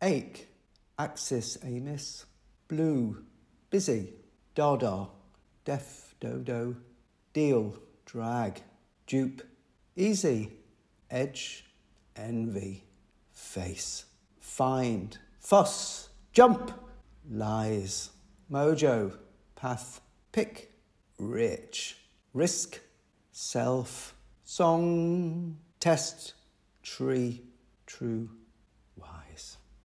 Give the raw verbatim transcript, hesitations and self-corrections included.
ache, axis, amis, blue, busy, dada, deaf, dodo, deal, drag, dupe, easy, edge, envy, face, find, fuss, jump, lies, mojo, path, pick, rich, risk, self, song, test, tree, true.